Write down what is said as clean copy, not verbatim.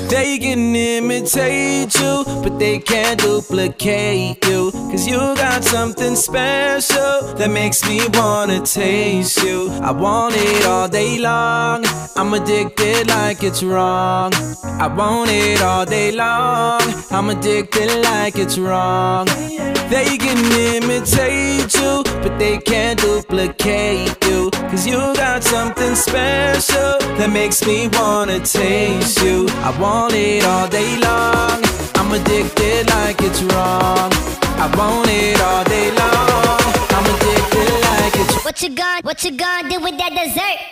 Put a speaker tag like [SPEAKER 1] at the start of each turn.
[SPEAKER 1] They can imitate you, but they can't duplicate you. Cause you got something special that makes me wanna taste you. I want it all day long, I'm addicted like it's wrong. I want it all day long, I'm addicted like it's wrong. They can imitate you, but they can't duplicate you. Cause you got something special that makes me wanna taste you. I want it all day long, I'm addicted like it's wrong. I want it all day long, I'm addicted like it's wrong.
[SPEAKER 2] What you gonna do with that dessert?